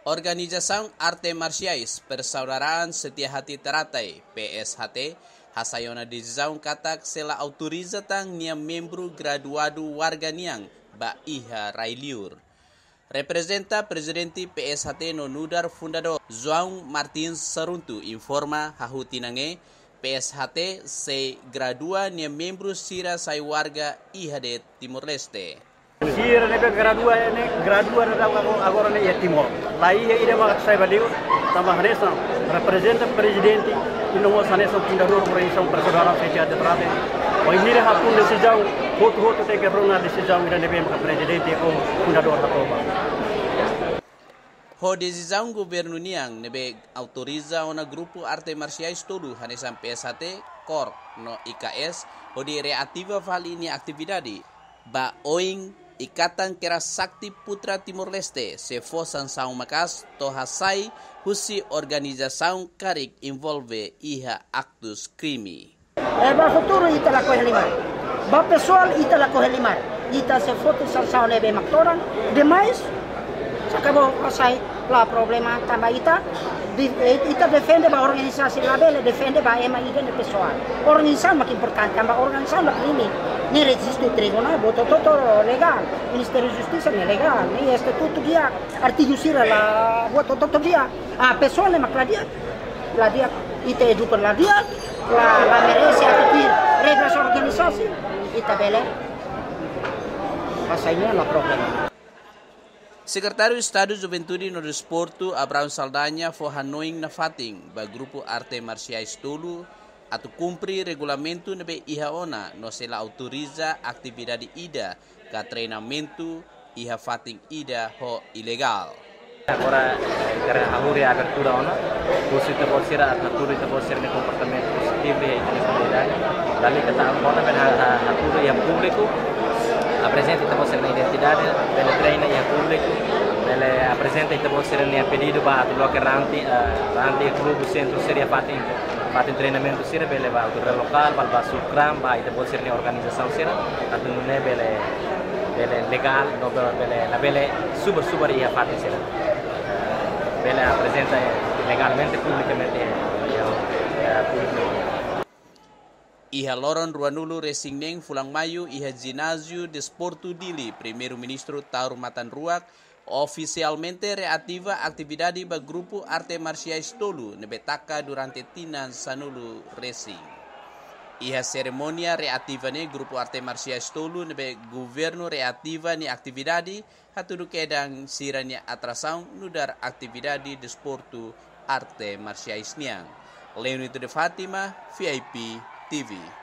Organização Arte Marciais Persaudaraan Setia Hati Teratai PSHT hasayona decisão katak sela autoriza tang nia membro graduado warga niang ba iha railiur. Representa presidente PSHT no nudar fundador João Martins Saruntu informa hahutinange PSHT se gradua nia membro sira sai warga iha de Timor Leste. Sira nebe gradua na agora ne Timor. Lá ia ida mak sai baliu tambah nesa representa presidente e não usa nessa fundador organização persaudaraan setia hati teratai. O ini dah pun decisão hotu te kerona decisão ida nebe mak presidente ou fundador da Toba. Ho decisão governo niang nebe autoriza ona grupo arte marciais todo hanesan PSHT Cor no IKS ho di reativa vali ini aktividade ba oing Ikatan Keras Sakti Putra Timor Leste se fosan saung makas tohasai husi organização karik envolve iha actus crime. Ba futuro ita la kohelimar. Ba pessoal ita la kohelimar. Ita se foto saung lebe maktoran demais acabou asai lá problema também ita defende ba organisasi labele defende ba ema ida de pessoal. Organização mak importante ba organização la crime. Ni registro tribunal, voto todo legal, Ministério da Justiça é legal, ni estatuto dia, artigo sira la voto todo dia. A pessoa le macladia, ite educa la merece atingir regras organisasi, ita bele. Pasainya la problema. Secretário de Estado Juventude no Desporto Abraham Saldanha foi hanoing na fating ba grupo arte marciais tolu atau cumprir regulamento nebe iha ona no se la autoriza atividade ida ka treinamento iha fating ida ho ilegal. Agora karena ahuri abertura ona, positivo pode ser abertura itu pode ser de comportamento positivo e identidade. Dali kata ona ben abertura yang público, apresenta itu pode ser na identidade, bele treina yang público, bele apresenta itu pode ser na pedido ba tu bloque ranti clube centro seria fating treinamento sira bele ba autoridade local ba sukram ba ita pode ser ni organização sira atau ne bele legal no bele super ia fating sira bele apresenta legalmente publicamente Iha Loron Ruanulu Resingneng Fulang Mayu iha ginásio Desporto Dili Primeiro-Ministro Taur Matan Ruak oficialmente reativa atividade ba grupo arte marciais tolu nebetaka durante tinan sanulu racing. Iha ceremonia reativa ne grupo arte marciais tolu nebe governo reativa ni aktividade hatudu kedang siranya atrasaun nudar aktividade desporto arte marciais niang. Leonito de Fatima, VIP TV.